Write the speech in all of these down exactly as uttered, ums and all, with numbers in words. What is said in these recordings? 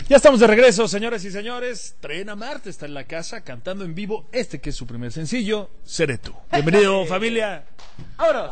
Ya estamos de regreso, señoras y señores. Tren Amarte está en la casa cantando en vivo este que es su primer sencillo, Seré Tú. Bienvenido, familia. Ahora.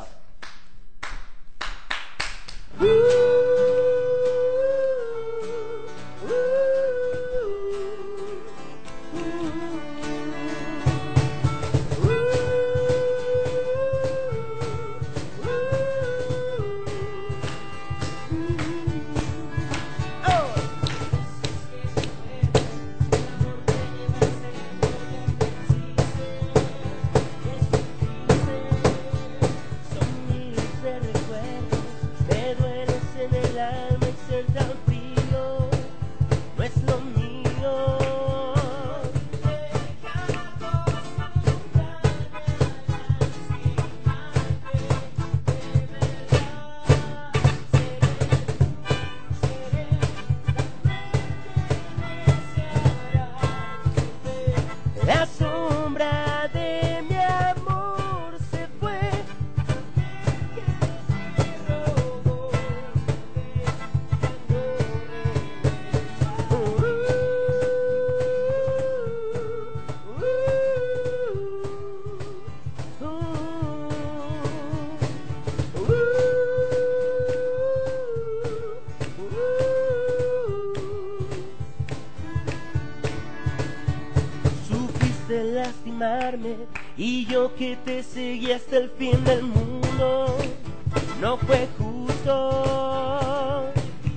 Lastimarme y yo que te seguí hasta el fin del mundo, no fue justo.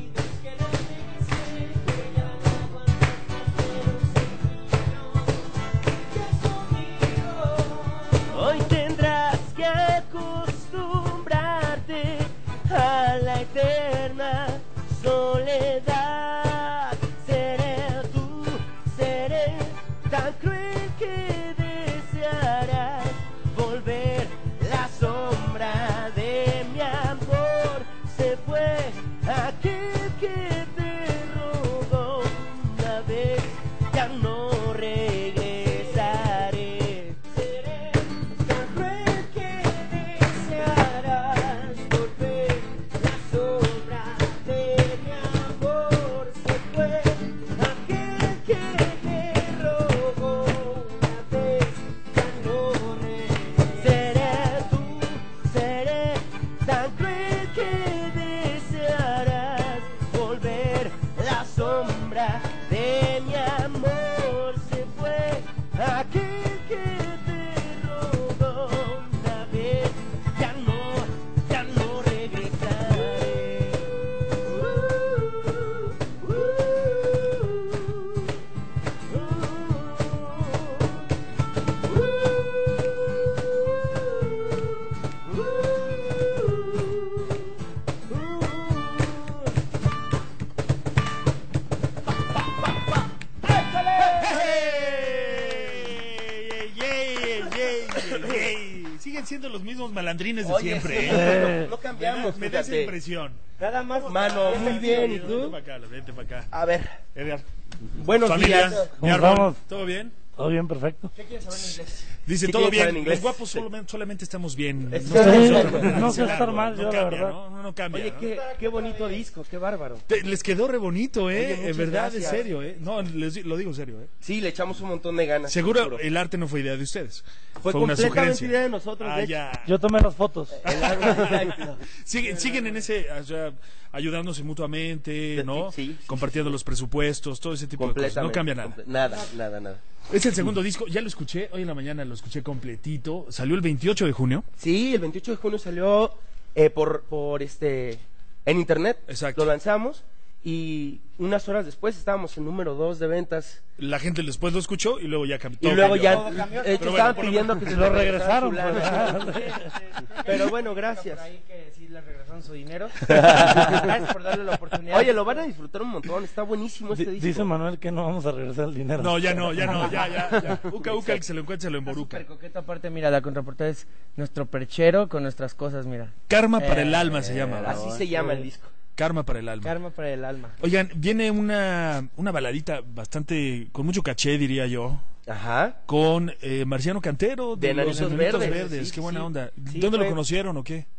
Hoy tendrás que acostumbrarte a la eterna soledad. Seré tú, seré tan cruel que desearás volver. La sombra de mi amor se fue, aquel que te robó una vez, ya no regresaré. Seré tan cruel que desearás volver. La sombra de mi amor se fue, aquel que te robó una vez, ya no regresaré. Seré tú, seré tan cruel que desearás volver. La sombra de mi amor se fue, aquel que te robó una vez, ya no, ya no regresaré. Uh, uh, uh, Ey, ey, ey, ey, ey. Siguen siendo los mismos malandrines de Oye, siempre. sí, ¿eh? no, no cambiamos, Me da esa fíjate. impresión. Nada más, mano, muy bien, ¿y Vente tú? para acá, vente para acá. A ver, Edgar. buenos Familia, días. mi ¿Cómo árbol, estamos? ¿todo bien? Todo bien, perfecto. ¿Qué quieres saber en inglés? Dice, ¿Qué todo quieres saber bien, en inglés? los guapos Sí. solamente, solamente estamos bien. Es- No, estamos Sí, nosotros, no dice sé el estar árbol, mal, no yo, la cambia, verdad. ¿no? No, no cambia, Oye, ¿no? qué, qué bonito disco, qué bárbaro. Te- les quedó re bonito, ¿eh? Oye, En muchas verdad, en gracias. serio, ¿eh? No, les di- lo digo en serio, ¿eh? Sí, le echamos un montón de ganas. Seguro seguro. el arte no fue idea de ustedes. Fue Fue una completamente sugerencia. idea de nosotros, Ah, de hecho. ya. Yo tomé las fotos. El árbol, exacto. Siguen, siguen en ese, o sea, ayudándose mutuamente, ¿no? Sí, sí, sí, Compartiendo sí, sí. los presupuestos, todo ese tipo de cosas. No Completamente. cambia nada. comple- Nada, nada, nada. Es el segundo disco, ya lo escuché, hoy en la mañana lo escuché completito. Salió el veintiocho de junio. Sí, el veintiocho de junio salió eh, por, por este en internet. Exacto. Lo lanzamos y unas horas después estábamos en número dos de ventas. La gente después lo escuchó y luego ya cambió. Y todo luego cambió. ya, Todo cambió. de hecho, Pero estaban bueno, por lo pidiendo que se Lo les regresaron, regresara su pues. lana. Pero bueno, gracias. Por ahí que sí les regresaron su dinero. Gracias por darle la oportunidad. Oye, lo van a disfrutar un montón, está buenísimo este Di- disco. Dice Manuel que no vamos a regresar el dinero. No, ya no, ya no, ya, ya, ya. Uca, uca, el que se lo encuentre se lo Está emboruca. súper coqueto. Aparte, mira, la contraportada es nuestro perchero con nuestras cosas, mira. Karma para el Eh, alma se llama. ¿verdad? Así se llama el disco. Karma para el alma. Karma para el alma. Oigan, viene una, una baladita bastante, con mucho caché, diría yo, Ajá. con eh, Marciano Cantero De los Enanitos Enanitos Verdes. Verdes. Sí, Qué buena sí. onda. Sí, ¿Dónde fue- lo conocieron o qué?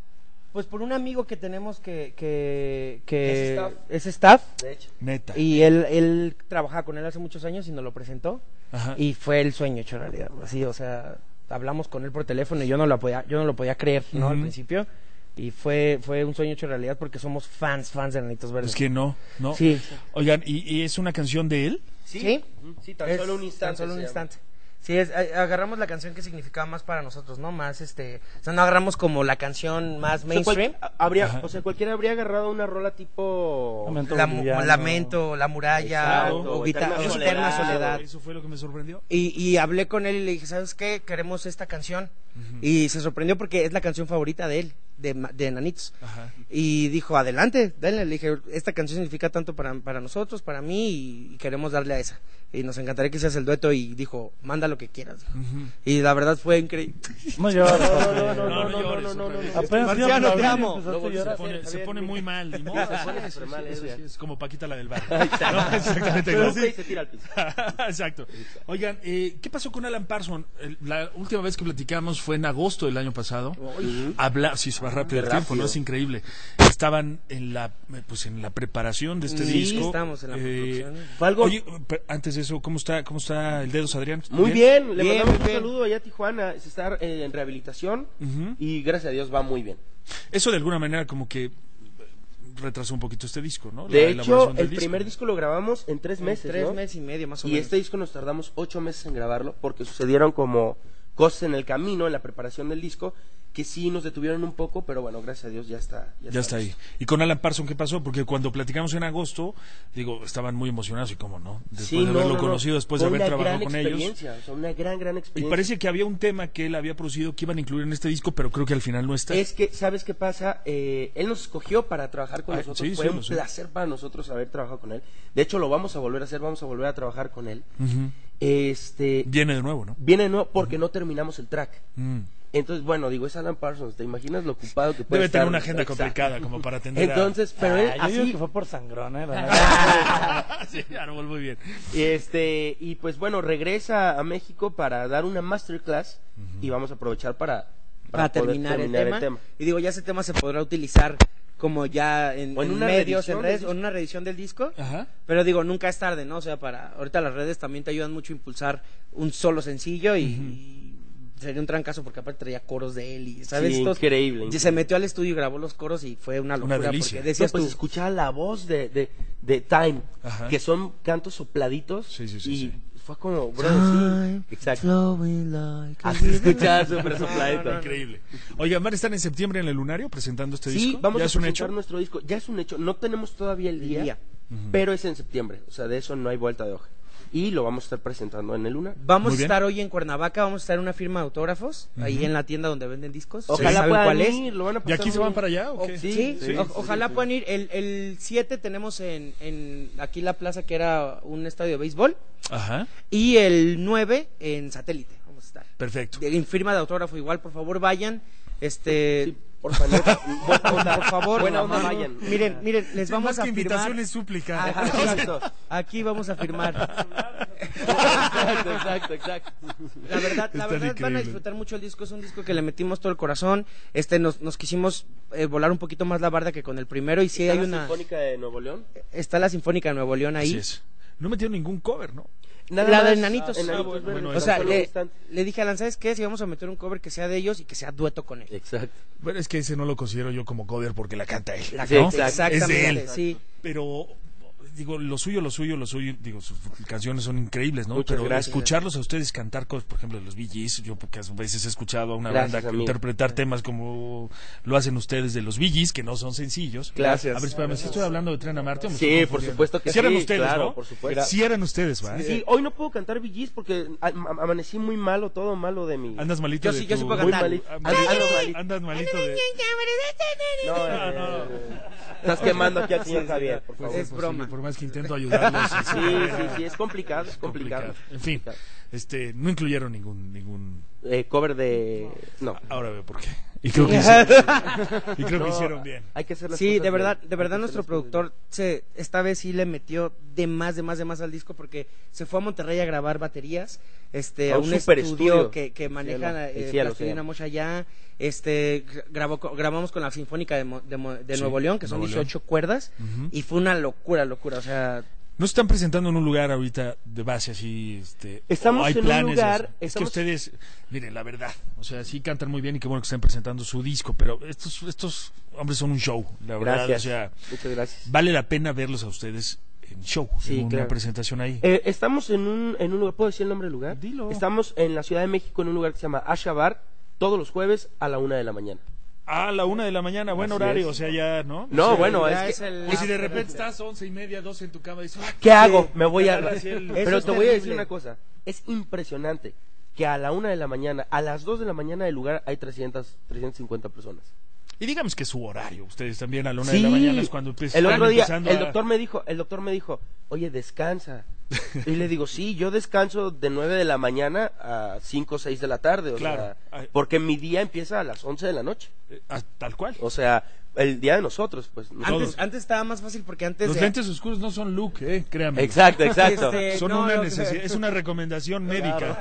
Pues por un amigo que tenemos que, que, que Es staff. es staff, De hecho. Neta. y él, él trabajaba con él hace muchos años y nos lo presentó, Ajá. y fue el sueño hecho realidad, así, o sea, hablamos con él por teléfono y yo no lo podía, yo no lo podía creer, ¿no? Al Ujú. principio, y fue, fue un sueño hecho realidad porque somos fans, fans de Enanitos Verdes. Es que no, no. Sí. Oigan, ¿y, y es una canción de él? ¿Sí? Ujú, sí, tan Es solo un instante. Tan solo un se llama. instante. Sí, es, a- agarramos la canción que significaba más para nosotros, ¿no? Más, este, o sea, no agarramos como la canción más O sea, cual- mainstream. habría, Ajá. o sea, cualquiera habría agarrado una rola tipo... Lamento La, boliviano. Lamento, La Muralla, Exacto, o, Guita- Eterna o Soledad. Eterna Soledad. Eso fue lo que me sorprendió. Y, y hablé con él y le dije, ¿sabes qué? Queremos esta canción. Y se sorprendió porque es la canción favorita de él, de, Ma- de Enanitos. Ajá. Y dijo, adelante, dale. Le dije, esta canción significa tanto para, para nosotros, para mí, y, y queremos darle a esa. Y nos encantaría que seas el dueto. Y dijo, manda lo que quieras. dijo. Ujú. Y la verdad fue increíble. No llores, No, papi. no, no, no, No, no no, llores, no, no, otra no, vez. no. Apenas Marciano, íbamos a te hablar y amo. empezaste a Luego se Se llorar. pone, Está se bien, pone muy muy bien. mal. ni modo. Se pone Eso súper sí, mal, eso eso sí, ya. es como Paquita la del bar. Exacto. No, exactamente. Pero ¿no? sí, se tira al piso. Exacto. Oigan, eh, ¿qué pasó con Alan Parsons? El- La última vez que platicamos fue en agosto del año pasado. Ujú. Habla, sí, se va rápido el Qué tiempo, rápido. ¿no? Es increíble. Estaban en la, pues en la preparación de este Sí, disco. estamos en la producción. Fue algo Oye, pero antes de eso, ¿cómo está, cómo está el Dedos, Adrián? muy bien. Le Bien, mandamos muy un bien. saludo allá a Tijuana. Se está eh, en rehabilitación Ujú. y gracias a Dios va muy bien. Eso de alguna manera como que eh, retrasó un poquito este disco, ¿no? La De elaboración hecho, del el primer disco lo grabamos en tres En meses, Tres ¿no? meses y medio, más o Y menos. este disco nos tardamos ocho meses en grabarlo porque sucedieron como cosas en el camino, en la preparación del disco, que sí nos detuvieron un poco, pero bueno, gracias a Dios ya está. Ya está ahí. ¿Y con Alan Parsons qué pasó? Porque cuando platicamos en agosto, digo, estaban muy emocionados y cómo no, después Sí, de no, haberlo no, no. conocido, después de Fue haber una trabajado gran con ellos. experiencia, o sea, una gran, gran Y experiencia. parece que había un tema que él había producido que iban a incluir en este disco, pero creo que al final no está. Es que, ¿sabes qué pasa? Eh, él nos escogió para trabajar con Ah, nosotros. sí, Fue sí, un lo sé. placer para nosotros haber trabajado con él. De hecho, lo vamos a volver a hacer, vamos a volver a trabajar con él. Ujú. Este, Viene de nuevo, ¿no? viene de nuevo porque no terminamos el track. Mm. Entonces, bueno, digo, es Alan Parsons, ¿te imaginas lo ocupado que puede Debe estar? tener una agenda Exacto. complicada como para atender a- Entonces, pero él Ah, yo digo así, que fue por sangrón, ¿eh? La neta. sí, árbol, muy bien. este, y pues bueno, regresa a México para dar una masterclass y vamos a aprovechar para, para poder terminar, el, tema. Y digo, ya ese tema se podrá utilizar como ya en, O en en una medios, reedición en del redes, disco. o en una reedición del disco. Ajá. Pero digo, nunca es tarde, ¿no? O sea, para ahorita las redes también te ayudan mucho a impulsar un solo sencillo y, y sería un trancazo porque aparte traía coros de él y, ¿sabes? Sí, Estos- increíble, y increíble. se metió al estudio y grabó los coros y fue una Una locura delicia. porque No, decías pues tú, escuchaba la voz de, de, de Time, Ajá. que son cantos sopladitos. Sí, sí, sí, y sí. fue como, bro, sí. Exacto. flowing like a Así se river. escuchaba súper sopladito. Increíble. Oigan, ¿van a estar en septiembre en el Lunario presentando este Sí, disco? vamos ¿Ya a es un presentar hecho? nuestro disco. Ya es un hecho. No tenemos todavía el día, día. pero es en septiembre. O sea, de eso no hay vuelta de hoja. Y lo vamos a estar presentando en el Lunar. Vamos Muy a bien. estar hoy en Cuernavaca, vamos a estar en una firma de autógrafos, ahí en la tienda donde venden discos. Ojalá ¿Saben puedan cuál es? ir, lo van a ¿Y pasar aquí se muy van bien. para allá o O- qué? sí, Sí, sí, sí, o- sí, ojalá sí. puedan ir. El, el siete tenemos en, en aquí la plaza que era un estadio de béisbol Ajá. y el nueve en satélite. Vamos a estar. Perfecto. De- En firma de autógrafo igual, por favor vayan. Este, Sí, por favor, buena onda, por favor, buena onda, no, no, vayan. Miren, miren, les Sí, vamos más a que firmar. invitación es súplica. Ajá, Exacto. Aquí vamos a firmar. Exacto, exacto, exacto. La verdad, Están la verdad van a increíbles. disfrutar mucho el disco, es un disco que le metimos todo el corazón. Este nos, nos quisimos eh, volar un poquito más la barda que con el primero y sí ¿Está hay la una Sinfónica de Nuevo León? está la Sinfónica de Nuevo León ahí. Así es. No metieron ningún cover, ¿no? Nada La más, de Enanitos. ah, Enanitos Ah, bueno, Verdes, bueno, O tan sea, solo un le, instante. le dije a Alan, ¿sabes qué? Si vamos a meter un cover que sea de ellos y que sea dueto con él. Exacto. Bueno, es que ese no lo considero yo como cover porque la canta él. La Sí, ¿no? exacto. Exactamente, Es de él. sí. Pero digo, lo suyo, lo suyo, lo suyo, digo, sus canciones son increíbles, ¿no? Muchas Pero gracias. escucharlos a ustedes cantar cosas, por ejemplo, de los Bee Gees, yo pocas veces he escuchado a una Gracias, banda que amigo. interpretar temas como lo hacen ustedes de los Bee Gees, que no son sencillos. Gracias. A ver, espérame, ¿sí estoy hablando de Tren a Marte o me Sí, estoy por confundiendo? supuesto que Sí eran sí, ustedes, claro, ¿no? por supuesto. Sí eran ustedes, ¿va? Sí, hoy no puedo cantar Bee Gees porque a- a- amanecí muy malo, todo malo de mi... Andas malito Yo de sí, yo sí tu- puedo Muy cantar. malito. Ah, Ando- ando malito. Andas malito de... No, No, eh, no, no. Estás quemando aquí al señor Javier, por favor. Pues, Es pues, broma. Por más que intento ayudarlos. es- Sí, sí, sí, es complicado, es complicado. complicado. En fin, este, no incluyeron ningún, ningún. Eh, cover de... No. Ahora veo por qué. Y creo que hicieron, y creo que No, hicieron bien. Hay que hacer las Sí, cosas de verdad, bien. de Hay verdad que nuestro hacer las cosas productor se esta vez sí le metió de más, de más, de más al disco porque se fue a Monterrey a grabar baterías, este, A a un un super estudio, estudio. que, que maneja Cielo, el eh, cielo se Plastilina llama. Mosh allá, Este, grabó, grabamos con la Sinfónica de, Mo- de, Mo- de Sí, Nuevo León, que son Nuevo León. dieciocho cuerdas, Ujú. y fue una locura, locura, o sea... ¿No se están presentando en un lugar ahorita de base así? Este, Estamos o hay en un planes de lugar, eso? Es estamos- que ustedes, miren, la verdad, o sea, sí cantan muy bien y qué bueno que estén presentando su disco, pero estos, estos hombres son un show, la verdad, Gracias. o sea, Muchas gracias. vale la pena verlos a ustedes en show, Sí, en una claro. presentación ahí. Eh, estamos en un, en un lugar, ¿puedo decir el nombre del lugar? Dilo. Estamos en la Ciudad de México en un lugar que se llama Asha Bar, todos los jueves a la una de la mañana. A la una de la mañana, buen Así horario, es. o sea, ya, ¿no? No, O sea, bueno, ya es es que... el- Y si de repente estás once y media, doce en tu cama, dices, "Ah, ¿Qué hago? Me voy a... agarras el- Pero es te voy a decir terrible. una cosa, es impresionante que a la una de la mañana, a las dos de la mañana del lugar hay trescientas, trescientas cincuenta personas. Y digamos que es su horario, ustedes también a la una Sí. de la mañana es cuando empiezan El otro día, empezando el a- doctor me dijo, el doctor me dijo, oye, descansa. Y le digo, sí, yo descanso de nueve de la mañana a cinco o seis de la tarde, o Claro. sea, Ay. porque mi día empieza a las once de la noche. eh, ah, tal cual. O sea, el día de nosotros, pues. nosotros- Antes, antes estaba más fácil porque antes Los de... lentes oscuros no son look, eh, créanme. Exacto, exacto. Este, Son no, una lo- necesidad, es una recomendación médica.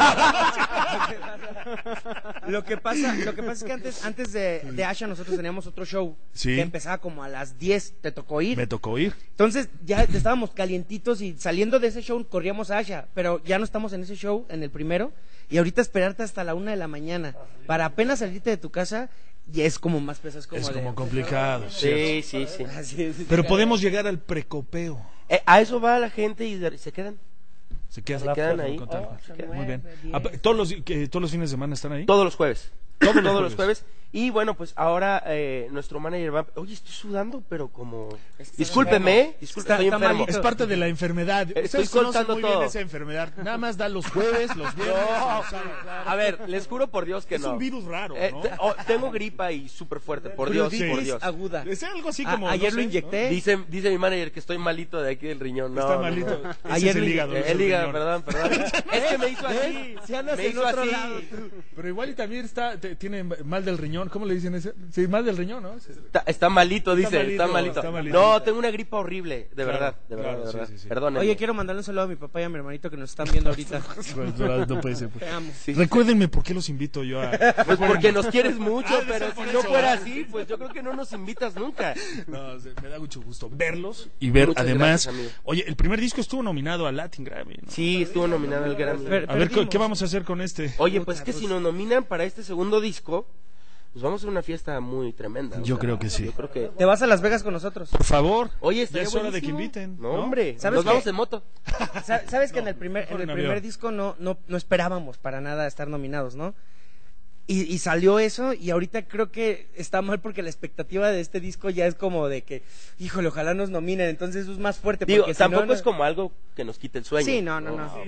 Lo que pasa, lo que pasa es que antes, antes de, de Asha nosotros teníamos otro show Sí. que empezaba como a las diez, te tocó ir. Me tocó ir. Entonces ya estábamos calientitos y saliendo de ese show corríamos a Asha, pero ya no estamos en ese show, en el primero, y ahorita esperarte hasta la una de la mañana para apenas salirte de tu casa, ya es como más pesado, es como Es de- como complicado. Sí, sí, sí. Así es. Pero podemos llegar al precopeo. Eh, a eso va la gente y de- se quedan. Se quedan, Se quedan ahí. con tal- Oh, se quedan. Muy bien. diez. Ah, ¿Todos los, que, ¿Todos los fines de semana están ahí? Todos los jueves. Todos los Todos los jueves. jueves. Y bueno, pues ahora eh, nuestro manager va. Oye, estoy sudando, pero como. Estás Discúlpeme, enfermo. disculpe, Está- estoy está enfermo. malito. Es parte de la enfermedad. Estoy Ustedes conocen contando muy todo. bien esa enfermedad. Nada más da los jueves, los viernes. No. los sábados. A ver, les juro por Dios que Es no. un virus raro, Eh, ¿no? te- oh, tengo gripa y súper fuerte, por Dios, Sí. por Dios. aguda. Es algo así A- como. ayer no lo sé, inyecté. Dice, dice mi manager que estoy malito de aquí del riñón. ¿no? No, Está no, malito. no. Ese Ayer es el lo- hígado. no es El hígado, riñón. perdón, perdón. Es que me hizo así. Si andas Me en hizo otro así. lado, tú. Pero igual y también está, te- tiene mal del riñón. ¿Cómo le dicen ese? Sí, mal del riñón, ¿no? Está, está malito, Está dice. malito, está, malito. está malito. No, tengo una gripa horrible, de Claro, verdad, de verdad, claro, de sí, verdad. sí, sí. Perdónenme. Oye, quiero mandarle un saludo a mi papá y a mi hermanito que nos están viendo ahorita. Pues, no, no puede ser. pues. Te amo. Sí. Recuérdenme por qué los invito yo a. Pues porque nos quieres mucho, Ah, pero sí, por si no eso. fuera así, pues yo creo que no nos invitas nunca. No, se- me da mucho gusto verlos y ver Muchas además. gracias, amigo. Oye, el primer disco estuvo nominado al Latin Grammy. ¿no? Sí, estuvo nominado al Grammy. Pero- A ver, ¿qué, perdimos. ¿qué vamos a hacer con este? Oye, pues Puta, que pues. si nos nominan para este segundo disco, pues vamos a hacer una fiesta muy tremenda. o Yo sea, creo que sí. Yo creo que... Te vas a Las Vegas con nosotros. Por favor. Oye, ya estaría es hora de que buenísimo. inviten. No, hombre, ¿Sabes nos qué? vamos en moto. Sa- Sabes que en el primer, en mejor el en primer avión. disco no, no, no esperábamos para nada estar nominados, ¿no? Y, y salió eso y ahorita creo que está mal porque la expectativa de este disco ya es como de que, híjole, ojalá nos nominen, entonces eso es más fuerte. Digo, porque si tampoco no, no- es como algo que nos quite el sueño. Sí, no, no, no.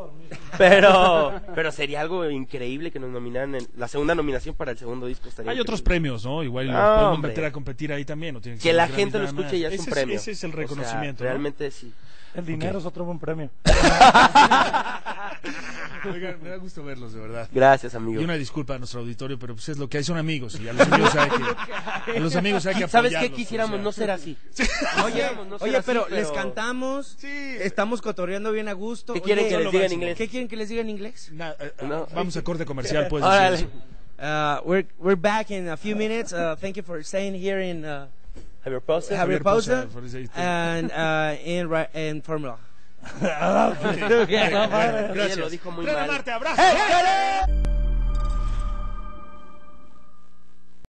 Pero, pero sería algo increíble que nos nominaran en la segunda nominación para el segundo disco. Estaría Hay otros increíble. premios, ¿no? Igual Ah, podemos hombre. meter a competir ahí también. ¿no? Tiene Que ser la los gente lo Grammys nada escuche más. ya es Ese un premio. Ese es el O sea, reconocimiento. ¿no? realmente sí. El dinero es otro buen premio. Oigan, me da gusto verlos, de verdad. Gracias, amigo. Y una disculpa a nuestro auditorio, pero pues es lo que hay, son amigos. Y a los amigos hay que, a los amigos hay que ¿Sabes qué? apoyarlos, Quisiéramos o sea. no ser así. Oye, Quisiéramos no ser oye, así, pero, les cantamos, Sí. estamos cotorreando bien a gusto. ¿Qué quieren Oye, que les lo diga en máximo. inglés? ¿Qué quieren que les diga en inglés? Na- eh, eh, No. Vamos a corte comercial, pues. Órale. decir eso. Uh, we're, we're back in a few minutes. Uh, thank you for staying here in uh, Javier Pausa. Javier Javier Pausa, Pausa por eso ahí- and uh, in, Ra- in Formula. Gracias. Ella lo dijo muy Plena mal. Marte, abrazo. ¡Hey,